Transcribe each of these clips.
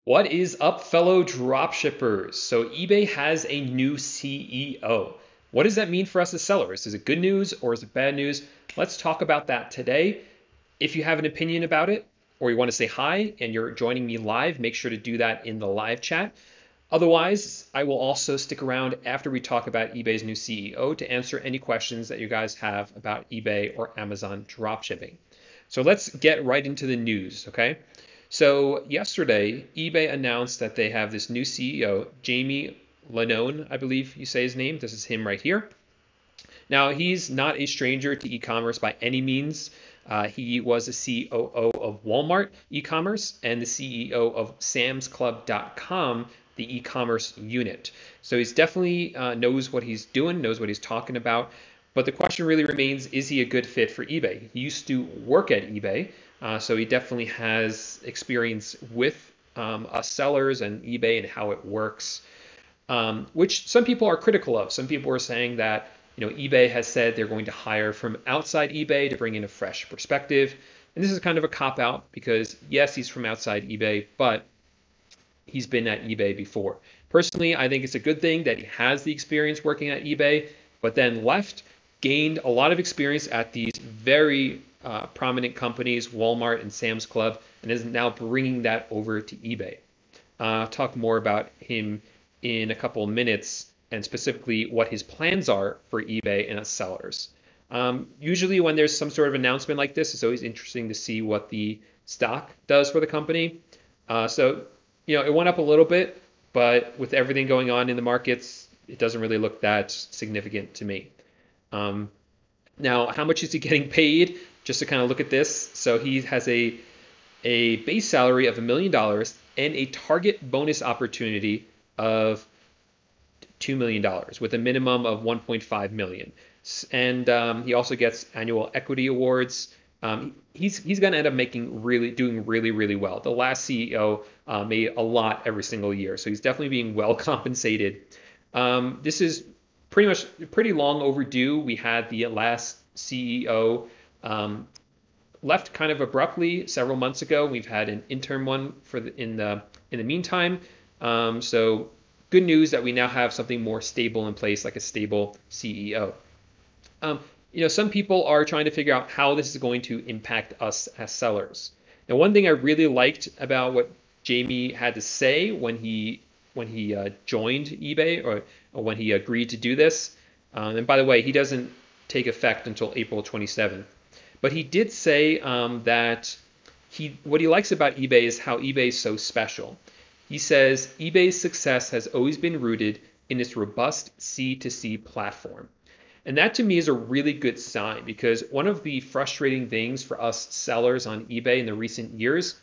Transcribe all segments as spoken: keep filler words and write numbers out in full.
What is up, fellow dropshippers? So eBay has a new C E O. What does that mean for us as sellers? Is it good news or is it bad news? Let's talk about that today. If you have an opinion about it or you want to say hi and you're joining me live, make sure to do that in the live chat. Otherwise, I will also stick around after we talk about eBay's new C E O to answer any questions that you guys have about eBay or Amazon dropshipping. So let's get right into the news, okay? So yesterday, eBay announced that they have this new C E O, Jamie Iannone, I believe you say his name. This is him right here. Now, he's not a stranger to e-commerce by any means. Uh, he was the C O O of Walmart e-commerce and the C E O of Sam's Club dot com, the e-commerce unit. So he's definitely uh, knows what he's doing, knows what he's talking about. But the question really remains, is he a good fit for eBay? He used to work at eBay. Uh, so he definitely has experience with um, us sellers and eBay and how it works, um, which some people are critical of. Some people are saying that you know eBay has said they're going to hire from outside eBay to bring in a fresh perspective. And this is kind of a cop-out because, yes, he's from outside eBay, but he's been at eBay before. Personally, I think it's a good thing that he has the experience working at eBay, but then left, gained a lot of experience at these very Uh, prominent companies, Walmart and Sam's Club, and is now bringing that over to eBay. Uh, I'll talk more about him in a couple of minutes and specifically what his plans are for eBay and its sellers. Um, usually when there's some sort of announcement like this, it's always interesting to see what the stock does for the company. Uh, so, you know, it went up a little bit, but with everything going on in the markets, it doesn't really look that significant to me. Um, now, how much is he getting paid? Just to kind of look at this, so he has a a base salary of a million dollars and a target bonus opportunity of two million dollars with a minimum of one point five million. And um, he also gets annual equity awards. Um, he's he's going to end up making really doing really really well. The last C E O uh, made a lot every single year, so he's definitely being well compensated. Um, this is pretty much pretty long overdue. We had the last C E O. Um, left kind of abruptly several months ago. We've had an interim one for the, in the in the meantime. Um, so good news that we now have something more stable in place, like a stable C E O. Um, you know, some people are trying to figure out how this is going to impact us as sellers. Now, one thing I really liked about what Jamie had to say when he when he uh, joined eBay or, or when he agreed to do this, um, and by the way, he doesn't take effect until April twenty-seventh. But he did say um, that he what he likes about eBay is how eBay is so special. He says eBay's success has always been rooted in its robust C to C platform. And that to me is a really good sign because one of the frustrating things for us sellers on eBay in the recent years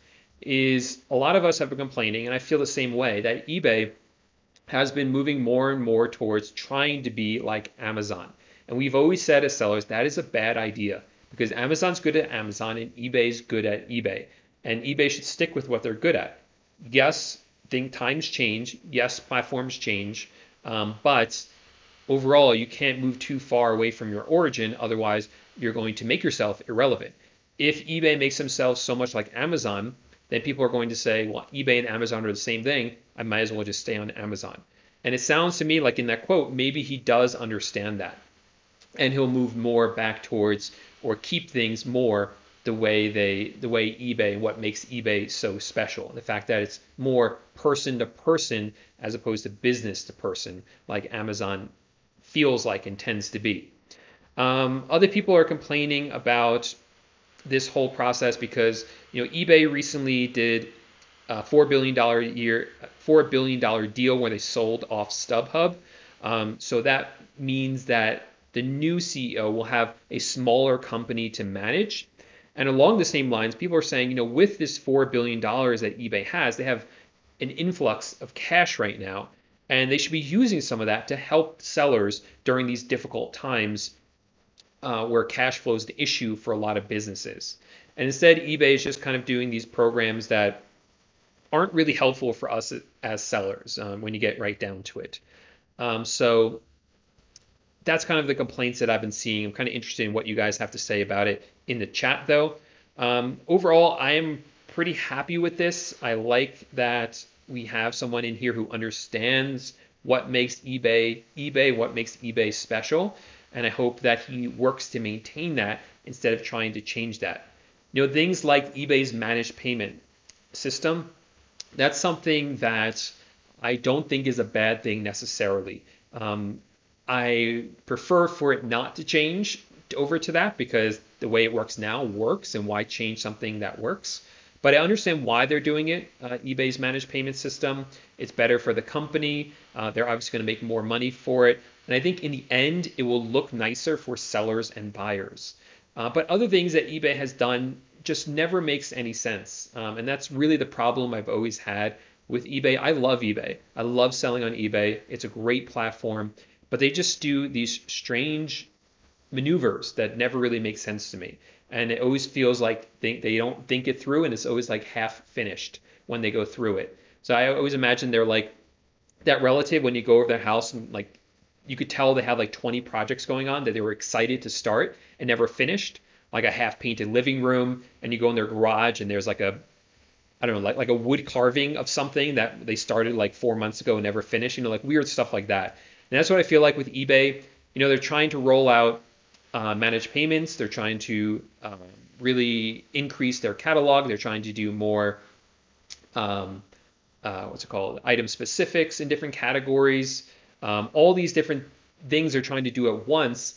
is a lot of us have been complaining, and I feel the same way, that eBay has been moving more and more towards trying to be like Amazon. And we've always said as sellers that is a bad idea, because Amazon's good at Amazon and eBay's good at eBay. And eBay should stick with what they're good at. Yes, think times change. Yes, platforms change. Um, but overall, you can't move too far away from your origin. Otherwise, you're going to make yourself irrelevant. If eBay makes themselves so much like Amazon, then people are going to say, well, eBay and Amazon are the same thing. I might as well just stay on Amazon. And it sounds to me like in that quote, maybe he does understand that. And he'll move more back towards or keep things more the way they the way eBay and what makes eBay so special. The fact that it's more person to person as opposed to business to person like Amazon feels like and tends to be. Um, other people are complaining about this whole process because you know eBay recently did a four billion dollars a year four billion dollars deal where they sold off StubHub. Um, so that means that the new C E O will have a smaller company to manage. And along the same lines, people are saying, you know, with this four billion dollars that eBay has, they have an influx of cash right now, and they should be using some of that to help sellers during these difficult times uh, where cash flow is the issue for a lot of businesses. And instead, eBay is just kind of doing these programs that aren't really helpful for us as sellers um, when you get right down to it. Um, so that's kind of the complaints that I've been seeing. I'm kind of interested in what you guys have to say about it in the chat, though. Um, overall, I am pretty happy with this. I like that we have someone in here who understands what makes eBay eBay, what makes eBay special. And I hope that he works to maintain that instead of trying to change that. You know, things like eBay's managed payment system, that's something that I don't think is a bad thing necessarily. Um, I prefer for it not to change over to that because the way it works now works, and why change something that works? But I understand why they're doing it. Uh, eBay's managed payment system, it's better for the company. Uh, they're obviously going to make more money for it. And I think in the end, it will look nicer for sellers and buyers. Uh, but other things that eBay has done just never makes any sense. Um, and that's really the problem I've always had with eBay. I love eBay. I love selling on eBay. It's a great platform, but they just do these strange maneuvers that never really make sense to me. And it always feels like they, they don't think it through, and it's always like half finished when they go through it. So I always imagine they're like that relative when you go over their house and like you could tell they had like twenty projects going on that they were excited to start and never finished, like a half painted living room, and you go in their garage and there's like a I don't know, like like a wood carving of something that they started like four months ago and never finished, you know, like weird stuff like that. And that's what I feel like with eBay. You know, they're trying to roll out uh, managed payments. They're trying to um, really increase their catalog. They're trying to do more, um, uh, what's it called, item specifics in different categories. Um, all these different things they're trying to do at once,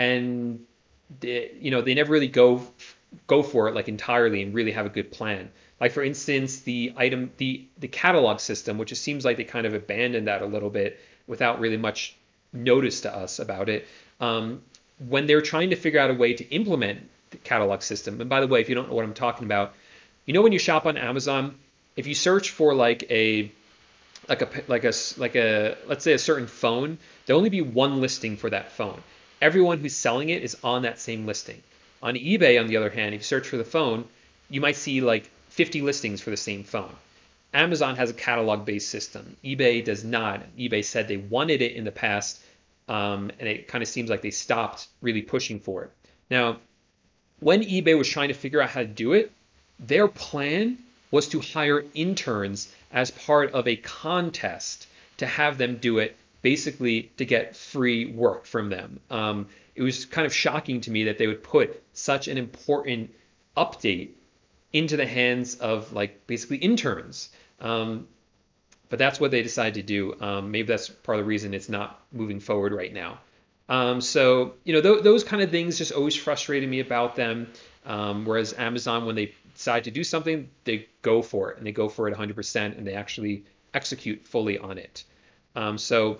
and they, you know, they never really go go for it like entirely and really have a good plan. Like for instance, the item, the the catalog system, which it seems like they kind of abandoned that a little bit without really much notice to us about it. Um, when they're trying to figure out a way to implement the catalog system, and by the way, if you don't know what I'm talking about, you know when you shop on Amazon, if you search for like a like a like a like a let's say a certain phone, there'll only be one listing for that phone. Everyone who's selling it is on that same listing. On eBay, on the other hand, if you search for the phone, you might see like fifty listings for the same phone. Amazon has a catalog-based system. eBay does not. eBay said they wanted it in the past, um, and it kind of seems like they stopped really pushing for it. Now, when eBay was trying to figure out how to do it, their plan was to hire interns as part of a contest to have them do it, basically to get free work from them. Um, it was kind of shocking to me that they would put such an important update into the hands of like basically interns. Um, but that's what they decided to do. Um, maybe that's part of the reason it's not moving forward right now. Um, so, you know, th- those kind of things just always frustrated me about them. Um, whereas Amazon, when they decide to do something, they go for it, and they go for it one hundred percent, and they actually execute fully on it. Um, so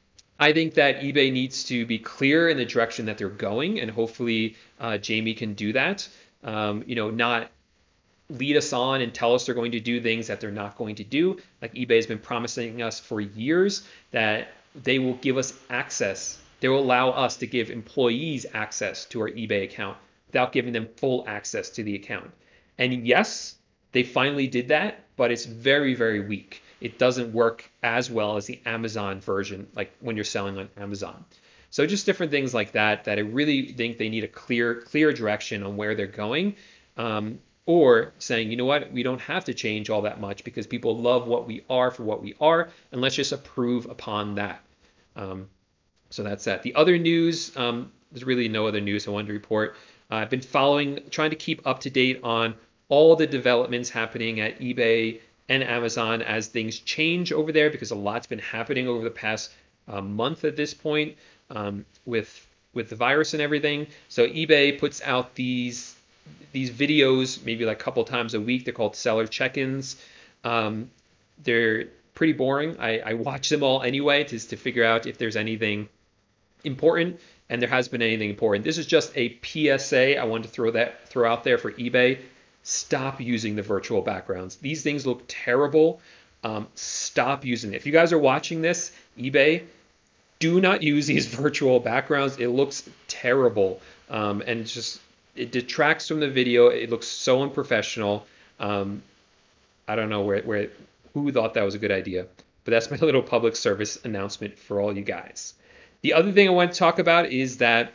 I think that eBay needs to be clear in the direction that they're going, and hopefully uh, Jamie can do that. Um, you know, not lead us on and tell us they're going to do things that they're not going to do. Like eBay has been promising us for years that they will give us access. They will allow us to give employees access to our eBay account without giving them full access to the account. And yes, they finally did that, but it's very, very weak. It doesn't work as well as the Amazon version, like when you're selling on Amazon. So just different things like that, that I really think they need a clear, clear direction on where they're going. Um, or saying, you know what, we don't have to change all that much because people love what we are for what we are, and let's just improve upon that. Um, so that's that. The other news, um, there's really no other news I wanted to report. Uh, I've been following, trying to keep up to date on all the developments happening at eBay and Amazon as things change over there, because a lot's been happening over the past uh, month at this point um, with with the virus and everything. So eBay puts out these these videos maybe like a couple times a week. They're called seller check-ins. Um, they're pretty boring. I, I watch them all anyway to, to figure out if there's anything important, and there has been anything important. This is just a P S A I wanted to throw that throw out there for eBay. Stop using the virtual backgrounds. These things look terrible. Um, stop using it. If you guys are watching this, eBay, do not use these virtual backgrounds. It looks terrible, um, and it's just it detracts from the video. It looks so unprofessional. Um, I don't know where, where who thought that was a good idea, but that's my little public service announcement for all you guys. The other thing I want to talk about is that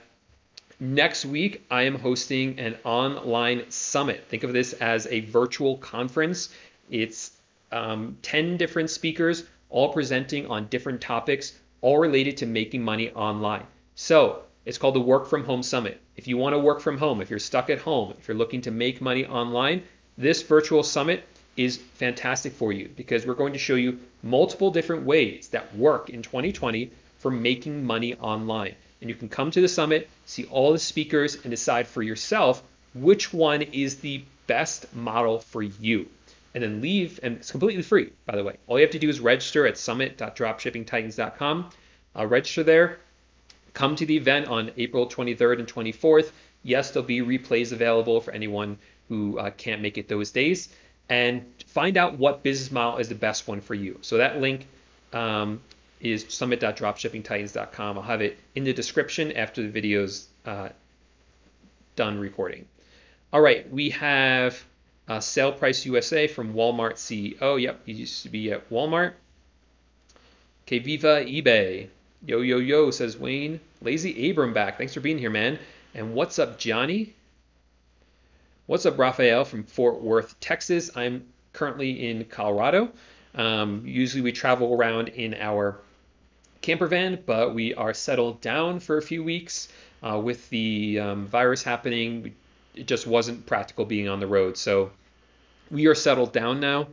next week I am hosting an online summit. Think of this as a virtual conference. It's um, ten different speakers, all presenting on different topics, all related to making money online. So it's called the Work From Home Summit. If you want to work from home, if you're stuck at home, if you're looking to make money online, this virtual summit is fantastic for you because we're going to show you multiple different ways that work in twenty twenty for making money online. And you can come to the summit, see all the speakers, and decide for yourself which one is the best model for you. And then leave, and it's completely free, by the way. All you have to do is register at summit dot dropshipping titans dot com. Uh, register there. Come to the event on April twenty-third and twenty-fourth. Yes, there'll be replays available for anyone who uh, can't make it those days. And find out what business model is the best one for you. So that link um, is summit dot dropshipping titans dot com. I'll have it in the description after the video's uh, done recording. All right, we have uh, Sale Price U S A from Walmart C E O. Yep, he used to be at Walmart. Que viva eBay. Yo, yo, yo, says Wayne. Lazy Abram back. Thanks for being here, man. And what's up, Johnny? What's up, Raphael from Fort Worth, Texas? I'm currently in Colorado. Um, usually we travel around in our camper van, but we are settled down for a few weeks. Uh, with the um, virus happening, it just wasn't practical being on the road. So we are settled down now.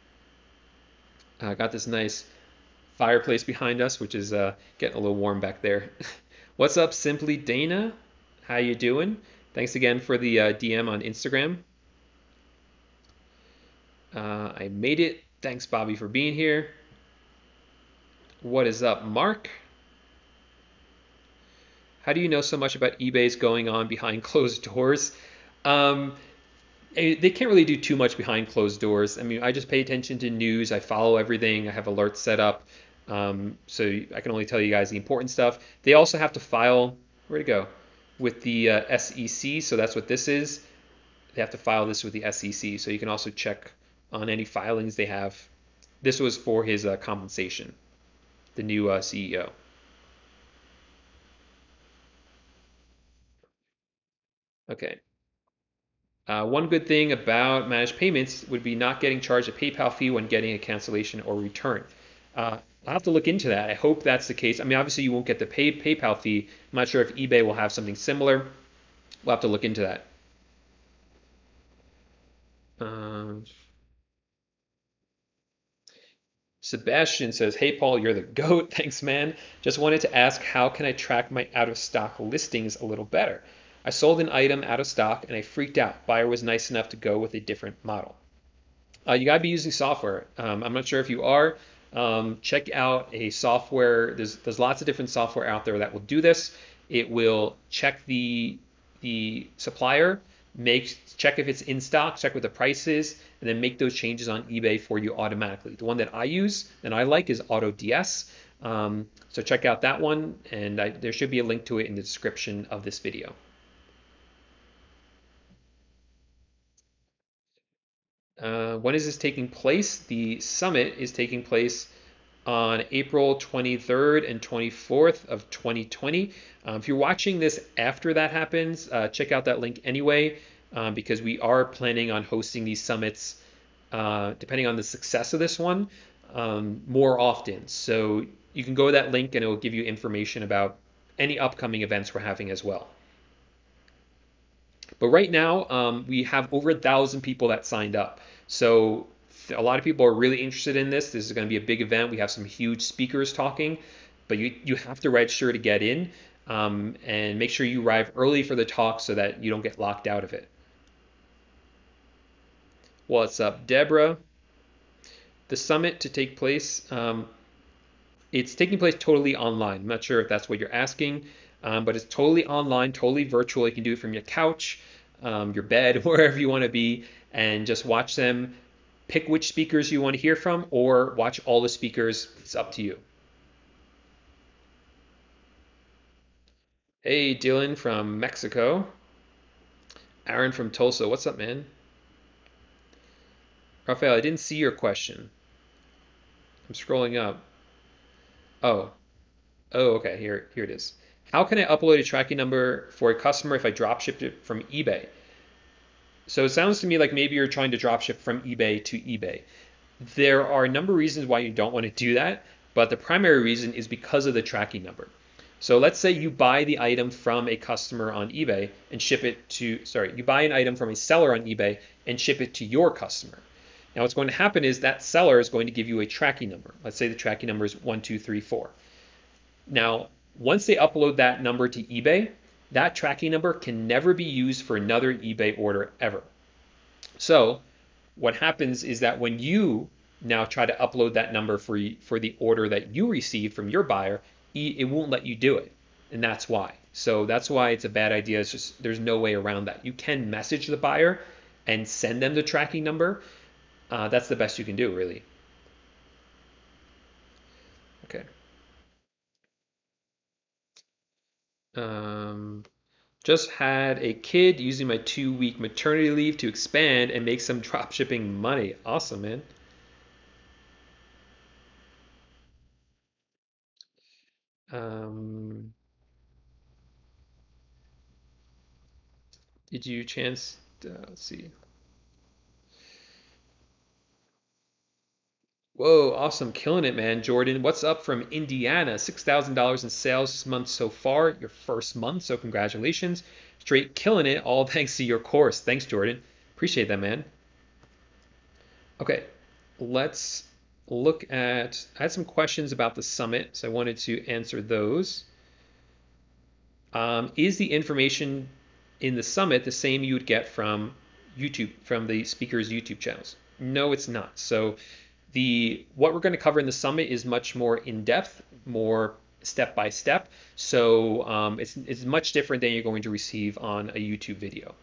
I uh, got this nice fireplace behind us, which is uh, getting a little warm back there. What's up, Simply Dana? How you doing? Thanks again for the uh, D M on Instagram. Uh, I made it. Thanks, Bobby, for being here. What is up, Mark? How do you know so much about eBay's going on behind closed doors? Um, they can't really do too much behind closed doors. I mean, I just pay attention to news. I follow everything. I have alerts set up. Um, so I can only tell you guys the important stuff. They also have to file, where'd it go? With the uh, S E C. So that's what this is. They have to file this with the S E C. So you can also check on any filings they have. This was for his uh, compensation, the new uh, C E O. Okay. Uh, one good thing about managed payments would be not getting charged a PayPal fee when getting a cancellation or return. Uh, I'll have to look into that. I hope that's the case. I mean, obviously you won't get the pay PayPal fee. I'm not sure if eBay will have something similar. We'll have to look into that. Um, Sebastian says, "Hey Paul, you're the GOAT. Thanks, man. Just wanted to ask, how can I track my out of stock listings a little better? I sold an item out of stock and I freaked out. Buyer was nice enough to go with a different model." Uh, you got to be using software. Um, I'm not sure if you are. Um, check out a software. There's there's lots of different software out there that will do this. It will check the the supplier, make check if it's in stock, check what the price is, and then make those changes on eBay for you automatically. The one that I use and I like is AutoDS. Um, so check out that one, and I, there should be a link to it in the description of this video. Uh, when is this taking place? The summit is taking place on April twenty-third and twenty-fourth of twenty twenty. Um, if you're watching this after that happens, uh, check out that link anyway, um, because we are planning on hosting these summits, uh, depending on the success of this one, um, more often. So you can go to that link and it will give you information about any upcoming events we're having as well. But right now, um, we have over a thousand people that signed up. So a lot of people are really interested in this. This is going to be a big event. We have some huge speakers talking, but you, you have to register to get in, um, and make sure you arrive early for the talk so that you don't get locked out of it. What's up, Deborah? The summit to take place, um, it's taking place totally online. I'm not sure if that's what you're asking, um, but it's totally online, totally virtual. You can do it from your couch, um, your bed, wherever you want to be, and just watch them. Pick which speakers you want to hear from, or watch all the speakers. It's up to you. Hey, Dylan from Mexico. Aaron from Tulsa. What's up, man? Raphael, I didn't see your question. I'm scrolling up. Oh. Oh, okay. Here, here it is. How can I upload a tracking number for a customer if I drop shipped it from eBay? So it sounds to me like maybe you're trying to drop ship from eBay to eBay. There are a number of reasons why you don't want to do that, but the primary reason is because of the tracking number. So let's say you buy the item from a customer on eBay and ship it to, sorry, you buy an item from a seller on eBay and ship it to your customer. Now what's going to happen is that seller is going to give you a tracking number. Let's say the tracking number is one two three four. Now, once they upload that number to eBay, that tracking number can never be used for another eBay order ever. So what happens is that when you now try to upload that number for for the order that you received from your buyer, it won't let you do it, and that's why. So that's why it's a bad idea. It's just there's no way around that. You can message the buyer and send them the tracking number. Uh, that's the best you can do, really. Okay. Um, just had a kid using my two week maternity leave to expand and make some drop shipping money. Awesome, man. Um, did you chance? Uh, let's see. Whoa, awesome. Killing it, man. Jordan, what's up from Indiana? six thousand dollars in sales this month so far, your first month, so congratulations. Straight killing it, all thanks to your course. Thanks, Jordan. Appreciate that, man. Okay, let's look at. I had some questions about the summit, so I wanted to answer those. Um, is the information in the summit the same you would get from YouTube, from the speakers' YouTube channels? No, it's not. So the what we're going to cover in the summit is much more in depth, more step by step. So um, it's it's much different than you're going to receive on a YouTube video.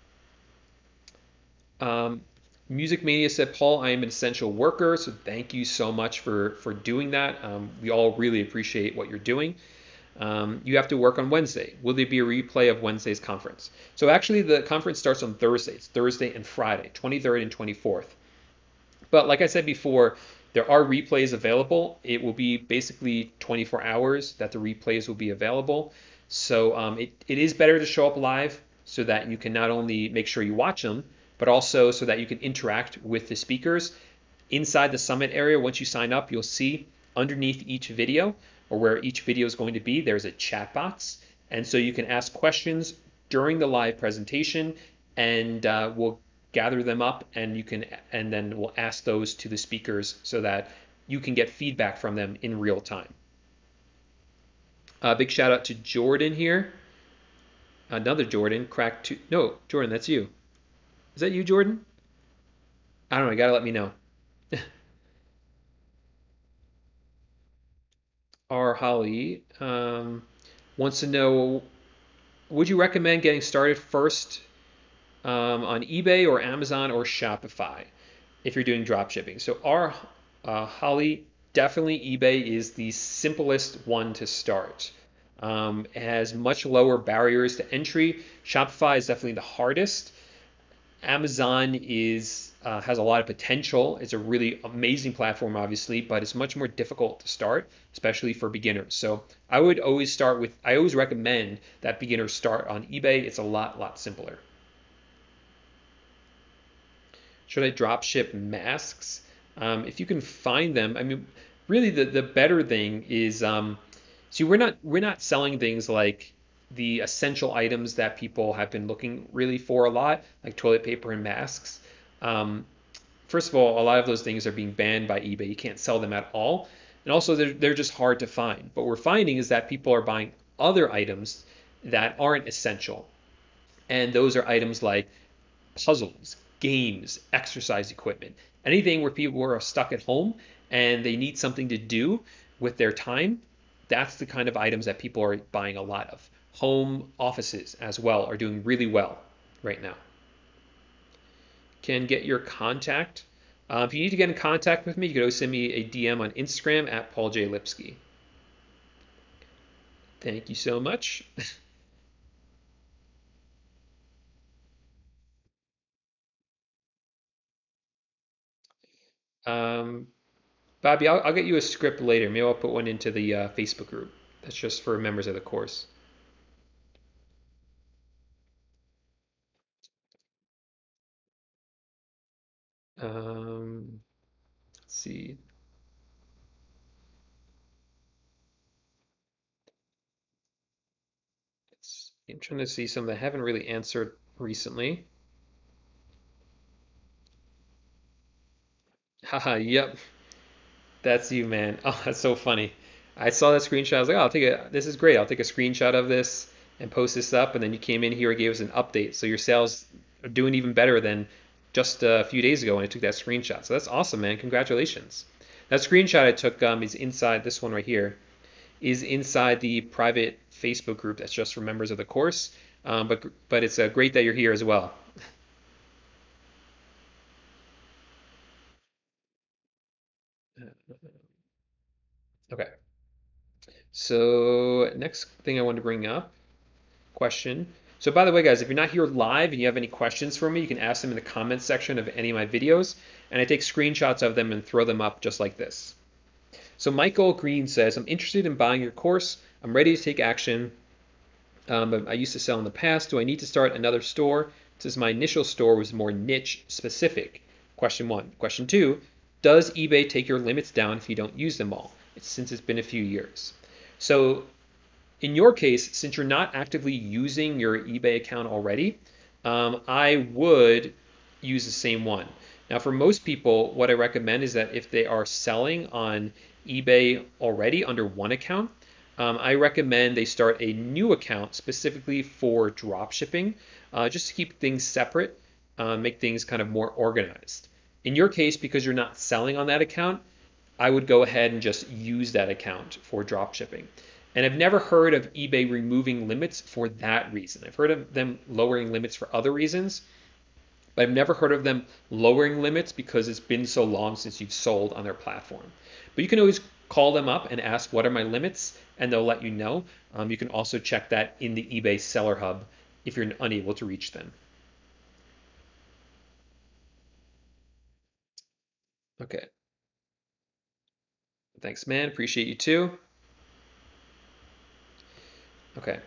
Um, Music Mania said, Paul, I am an essential worker, so thank you so much for for doing that. Um, we all really appreciate what you're doing. Um, you have to work on Wednesday. Will there be a replay of Wednesday's conference? So actually, the conference starts on Thursday. It's Thursday and Friday, twenty-third and twenty-fourth. But like I said before, there are replays available. It will be basically twenty-four hours that the replays will be available. So um, it, it is better to show up live so that you can not only make sure you watch them, but also so that you can interact with the speakers. Inside the summit area, once you sign up, you'll see underneath each video, or where each video is going to be, there's a chat box. And so you can ask questions during the live presentation, and uh, we'll gather them up, and you can and then we'll ask those to the speakers so that you can get feedback from them in real time. Uh, big shout out to Jordan here. Another Jordan, crack two. No, Jordan, that's you. Is that you, Jordan? I don't know. You gotta let me know. R. Holly um, wants to know: would you recommend getting started first um, on eBay or Amazon or Shopify if you're doing drop shipping? So our uh, Holly, definitely eBay is the simplest one to start. Um, it has much lower barriers to entry. Shopify is definitely the hardest. Amazon is uh, has a lot of potential. It's a really amazing platform, obviously, but it's much more difficult to start, especially for beginners. So I would always start with. I always recommend that beginners start on eBay. It's a lot, lot simpler. Should I drop ship masks? Um, if you can find them, I mean, really the, the better thing is, um, see, we're not we're not selling things like the essential items that people have been looking really for a lot, like toilet paper and masks. Um, first of all, a lot of those things are being banned by eBay. You can't sell them at all, and also they're they're just hard to find. But what we're finding is that people are buying other items that aren't essential, and those are items like puzzles, games, exercise equipment, anything where people are stuck at home and they need something to do with their time. That's the kind of items that people are buying a lot of. Home offices as well are doing really well right now. Can get your contact. Uh, if you need to get in contact with me, you can always send me a D M on Instagram at Paul J. Lipsky. Thank you so much. um, Bobby, I'll, I'll get you a script later. Maybe I'll put one into the uh, Facebook group. That's just for members of the course. Um, see. It's, I'm trying to see some that I haven't really answered recently. Haha, yep, that's you, man. Oh, that's so funny. I saw that screenshot. I was like, oh, I'll take a, this is great. I'll take a screenshot of this and post this up. And then you came in here and gave us an update. So your sales are doing even better than just a few days ago when I took that screenshot. So that's awesome, man. Congratulations. That screenshot I took um, is inside this one right here, is inside the private Facebook group that's just for members of the course. Um, but but it's uh, great that you're here as well. Okay. So next thing I want to bring up, question. So by the way, guys, if you're not here live and you have any questions for me, you can ask them in the comments section of any of my videos, and I take screenshots of them and throw them up just like this. So Michael Green says, I'm interested in buying your course. I'm ready to take action. Um, I used to sell in the past. Do I need to start another store since my initial store was more niche specific? Question one. Question two, does eBay take your limits down if you don't use them all? It's, since it's been a few years. So in your case, since you're not actively using your eBay account already, um, I would use the same one. Now, for most people, what I recommend is that if they are selling on eBay already under one account, um, I recommend they start a new account specifically for drop shipping, uh, just to keep things separate, uh, make things kind of more organized. In your case, because you're not selling on that account, I would go ahead and just use that account for drop shipping. And I've never heard of eBay removing limits for that reason. I've heard of them lowering limits for other reasons, but I've never heard of them lowering limits because it's been so long since you've sold on their platform. But you can always call them up and ask, what are my limits? And they'll let you know. Um, you can also check that in the eBay Seller Hub if you're unable to reach them. Okay. Thanks, man. Appreciate you too. Okay.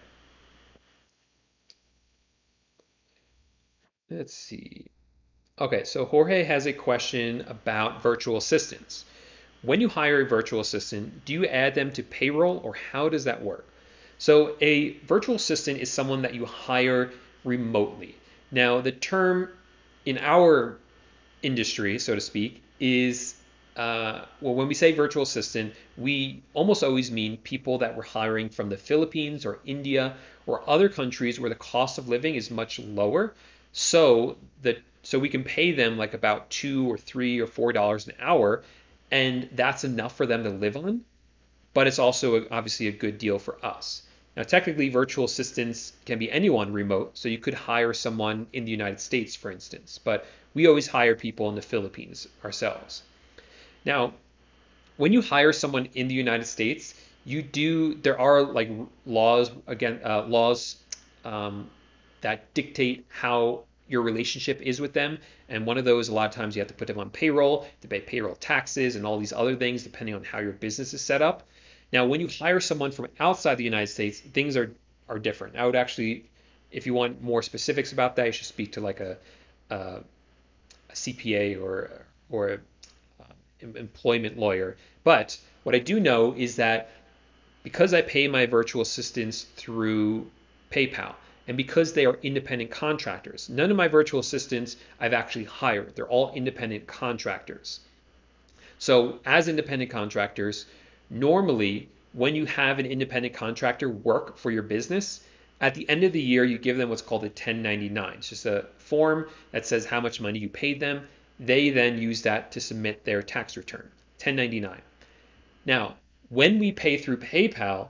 Let's see. Okay, so Jorge has a question about virtual assistants. When you hire a virtual assistant, do you add them to payroll or how does that work? So a virtual assistant is someone that you hire remotely. Now, the term in our industry, so to speak, is uh, well, when we say virtual assistant, we almost always mean people that we're hiring from the Philippines or India or other countries where the cost of living is much lower. So that so we can pay them like about two or three or four dollars an hour, and that's enough for them to live on. But it's also a, obviously a good deal for us. Now, technically, virtual assistants can be anyone remote, so you could hire someone in the United States, for instance, but we always hire people in the Philippines ourselves. Now, when you hire someone in the United States, you do there are like laws again uh, laws um, that dictate how your relationship is with them. And one of those, a lot of times you have to put them on payroll, to pay payroll taxes and all these other things, depending on how your business is set up. Now, when you hire someone from outside the United States, things are, are different. I would actually, if you want more specifics about that, you should speak to like a, a, a C P A or, or a uh, employment lawyer. But what I do know is that because I pay my virtual assistants through PayPal, and because they are independent contractors, none of my virtual assistants I've actually hired. They're all independent contractors. So as independent contractors, normally when you have an independent contractor work for your business, at the end of the year, you give them what's called a ten ninety-nine. It's just a form that says how much money you paid them. They then use that to submit their tax return, ten ninety-nine. Now, when we pay through PayPal,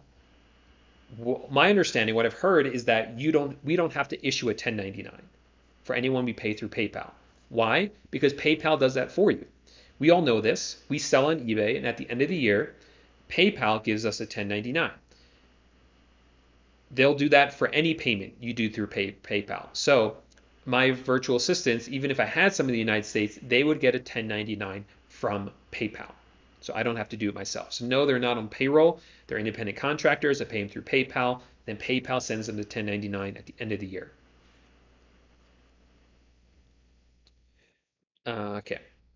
my understanding, what I've heard is that you don't, we don't have to issue a ten ninety-nine for anyone we pay through PayPal. Why? Because PayPal does that for you. We all know this. We sell on eBay, and at the end of the year, PayPal gives us a ten ninety-nine. They'll do that for any payment you do through pay, PayPal. So my virtual assistants, even if I had some in the United States, they would get a ten ninety-nine from PayPal. So I don't have to do it myself. So no, they're not on payroll. They're independent contractors. I pay them through PayPal. Then PayPal sends them the ten ninety-nine at the end of the year. Uh, okay.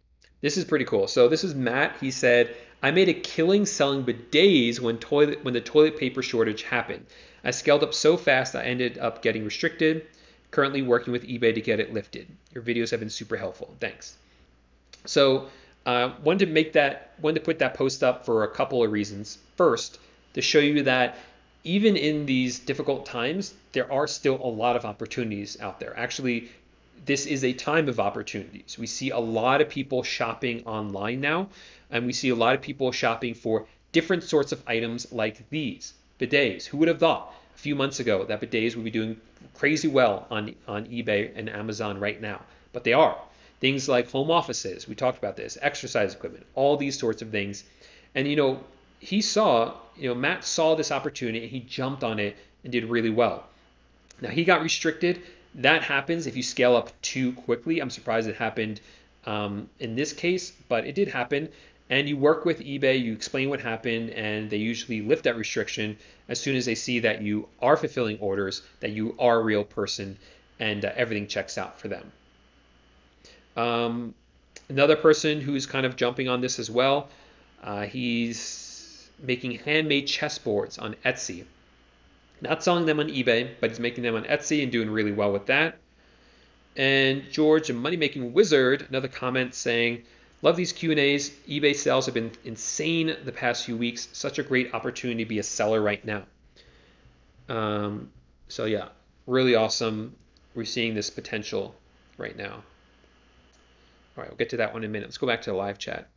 This is pretty cool. So this is Matt. He said, I made a killing selling bidets when toilet when the toilet paper shortage happened. I scaled up so fast I ended up getting restricted. Currently working with eBay to get it lifted. Your videos have been super helpful. Thanks. So uh, wanted to make that wanted to put that post up for a couple of reasons. First, to show you that even in these difficult times, there are still a lot of opportunities out there. Actually, this is a time of opportunities. We see a lot of people shopping online now, and we see a lot of people shopping for different sorts of items like these bidets. Who would have thought a few months ago that bidets would be doing crazy well on, on eBay and Amazon right now? But they are. Things like home offices, we talked about this, exercise equipment, all these sorts of things. And, you know, he saw, you know, Matt saw this opportunity and he jumped on it and did really well. Now, he got restricted. That happens if you scale up too quickly. I'm surprised it happened um, in this case, but it did happen. And you work with eBay, you explain what happened, and they usually lift that restriction as soon as they see that you are fulfilling orders, that you are a real person, and uh, everything checks out for them. Um, another person who's kind of jumping on this as well, uh, he's making handmade chessboards on Etsy. Not selling them on eBay, but he's making them on Etsy and doing really well with that. And George, a money-making wizard, another comment saying, love these Q and A's. eBay sales have been insane the past few weeks. Such a great opportunity to be a seller right now. Um, so yeah, really awesome. We're seeing this potential right now. All right, we'll get to that one in a minute. Let's go back to the live chat.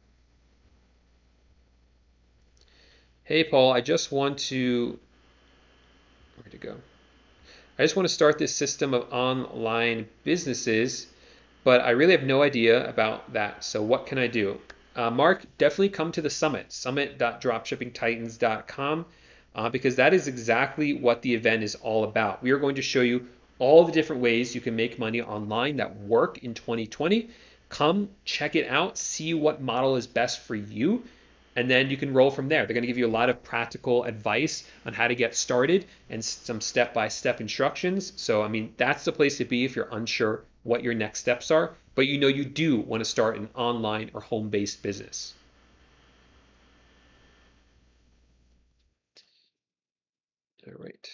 Hey, Paul, I just want to, where'd it go? I just want to start this system of online businesses, but I really have no idea about that. So what can I do? Uh, Mark, definitely come to the summit, summit dot dropshipping titans dot com, uh, because that is exactly what the event is all about. We are going to show you all the different ways you can make money online that work in twenty twenty. Come check it out, see what model is best for you, and then you can roll from there. They're going to give you a lot of practical advice on how to get started and some step-by-step instructions. So, I mean, that's the place to be if you're unsure what your next steps are, but you know you do want to start an online or home-based business. All right.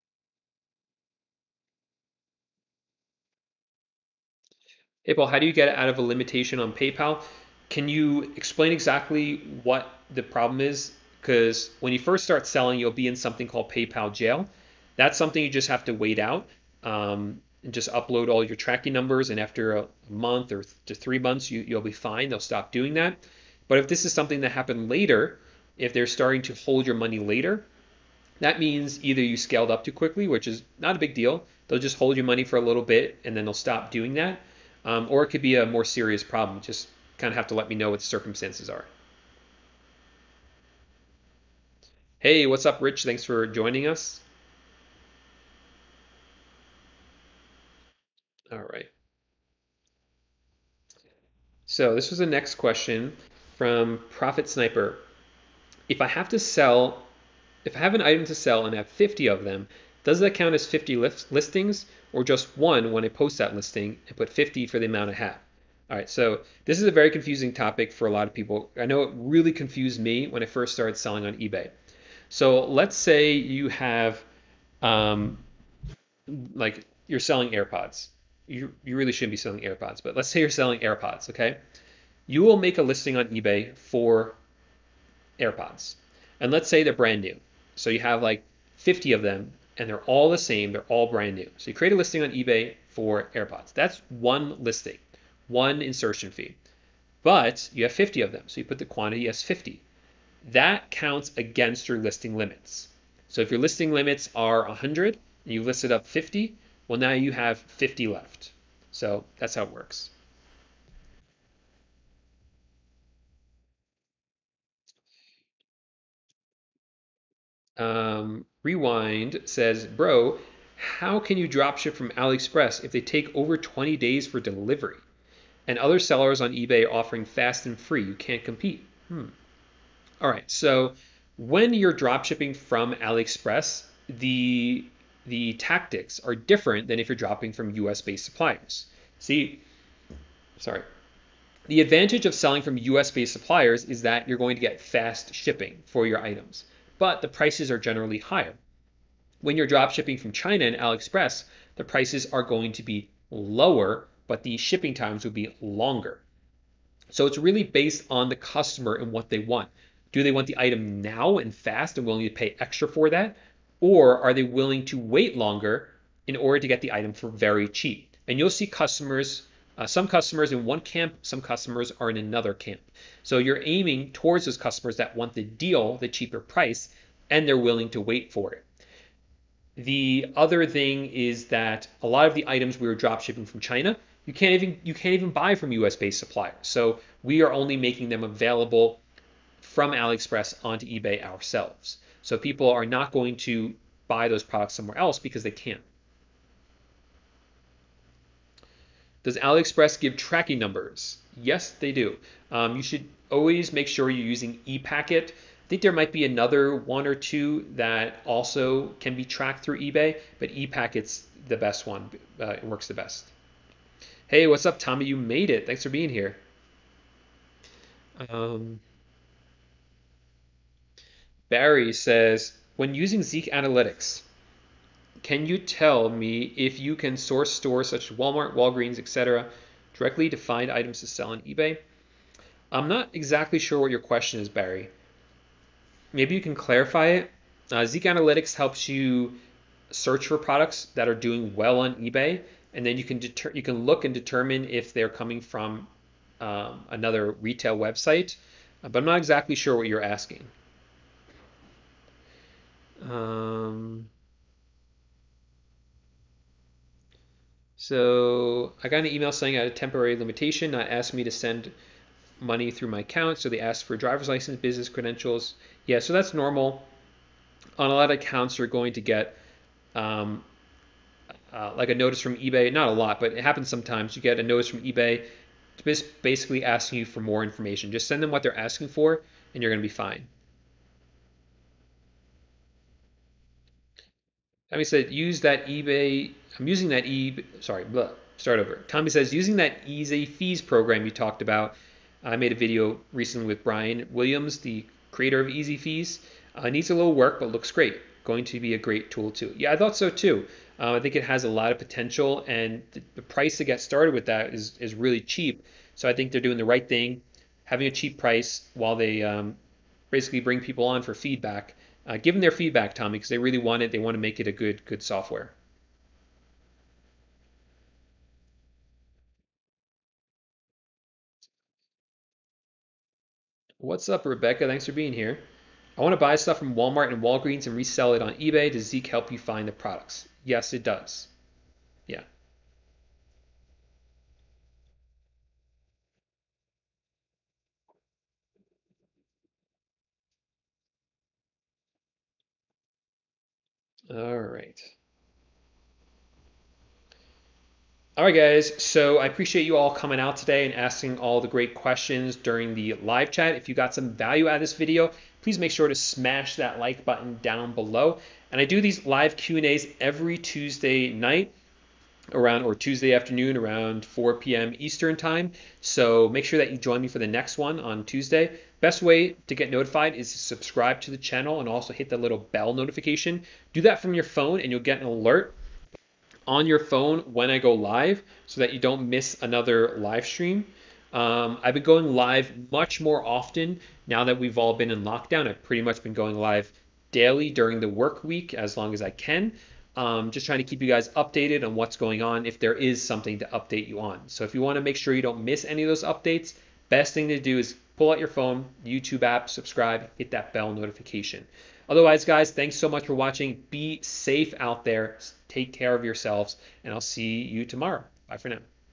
Hey, Paul, how do you get out of a limitation on PayPal? Can you explain exactly what the problem is? Because when you first start selling, you'll be in something called PayPal jail. That's something you just have to wait out um, and just upload all your tracking numbers. And after a month or to three months, you, you'll be fine. They'll stop doing that. But if this is something that happened later, if they're starting to hold your money later, that means either you scaled up too quickly, which is not a big deal. They'll just hold your money for a little bit and then they'll stop doing that. Um, or it could be a more serious problem. Just kind of have to let me know what the circumstances are. Hey, what's up, Rich? Thanks for joining us. All right. So this was the next question from Profit Sniper. If I have to sell, if I have an item to sell and I have fifty of them, does that count as fifty list listings or just one when I post that listing and put fifty for the amount I have? All right, so this is a very confusing topic for a lot of people. I know it really confused me when I first started selling on eBay. So let's say you have, um, like you're selling AirPods. You, you really shouldn't be selling AirPods, but let's say you're selling AirPods, okay? You will make a listing on eBay for AirPods. And let's say they're brand new. So you have like fifty of them and they're all the same. They're all brand new. So you create a listing on eBay for AirPods. That's one listing, one insertion fee. But you have fifty of them. So you put the quantity as fifty. That counts against your listing limits. So if your listing limits are one hundred and you listed up fifty, well, now you have fifty left. So that's how it works. Um, Rewind says, bro, how can you dropship from AliExpress if they take over twenty days for delivery? And other sellers on eBay offering fast and free, you can't compete. Hmm. All right, so when you're dropshipping from AliExpress, the the tactics are different than if you're dropping from U S based suppliers. See, sorry. The advantage of selling from U S-based suppliers is that you're going to get fast shipping for your items, but the prices are generally higher. When you're drop shipping from China and AliExpress, the prices are going to be lower, but the shipping times will be longer. So it's really based on the customer and what they want. Do they want the item now and fast and willing to pay extra for that? Or are they willing to wait longer in order to get the item for very cheap? And you'll see customers, uh, some customers in one camp, some customers are in another camp. So you're aiming towards those customers that want the deal, the cheaper price, and they're willing to wait for it. The other thing is that a lot of the items we were drop shipping from China, you can't even you can't even buy from U S-based suppliers. So we are only making them available from AliExpress onto eBay ourselves. So people are not going to buy those products somewhere else because they can't. Does AliExpress give tracking numbers? Yes, they do. Um, you should always make sure you're using ePacket. I think there might be another one or two that also can be tracked through eBay, but ePacket's the best one. Uh, it works the best. Hey, what's up, Tommy? You made it. Thanks for being here. Um, Barry says, when using Zeek Analytics, can you tell me if you can source stores such as Walmart, Walgreens, et cetera directly to find items to sell on eBay? I'm not exactly sure what your question is, Barry. Maybe you can clarify it. Uh, Zeek Analytics helps you search for products that are doing well on eBay, and then you can deter you can look and determine if they're coming from um, another retail website. Uh, but I'm not exactly sure what you're asking. Um, so I got an email saying I had a temporary limitation, not asking me to send money through my account. So they asked for driver's license, business credentials. Yeah, so that's normal. On a lot of accounts, you're going to get um, uh, like a notice from eBay. Not a lot, but it happens sometimes. You get a notice from eBay just basically asking you for more information. Just send them what they're asking for, and you're going to be fine. Tommy said, use that eBay. I'm using that eBay. Sorry, blah, start over. Tommy says, using that Easy Fees program you talked about. I made a video recently with Brian Williams, the creator of Easy Fees. Uh, needs a little work, but looks great. Going to be a great tool too. Yeah, I thought so too. Uh, I think it has a lot of potential, and the, the price to get started with that is is really cheap. So I think they're doing the right thing, having a cheap price while they um, basically bring people on for feedback. Uh, give them their feedback, Tommy, because they really want it. They want to make it a good good software. What's up, Rebecca? Thanks for being here. I want to buy stuff from Walmart and Walgreens and resell it on eBay. Does Zeek help you find the products? Yes, it does. Yeah. All right. All right, guys. So I appreciate you all coming out today and asking all the great questions during the live chat. If you got some value out of this video, please make sure to smash that like button down below. And I do these live Q and A's every Tuesday night around or Tuesday afternoon around four p m Eastern time. So make sure that you join me for the next one on Tuesday. Best way to get notified is to subscribe to the channel and also hit the little bell notification. Do that from your phone and you'll get an alert on your phone when I go live so that you don't miss another live stream. Um, I've been going live much more often now that we've all been in lockdown. I've pretty much been going live daily during the work week as long as I can. Um, just trying to keep you guys updated on what's going on if there is something to update you on. So if you want to make sure you don't miss any of those updates, best thing to do is pull out your phone, YouTube app, subscribe, hit that bell notification. Otherwise, guys, thanks so much for watching. Be safe out there. Take care of yourselves, and I'll see you tomorrow. Bye for now.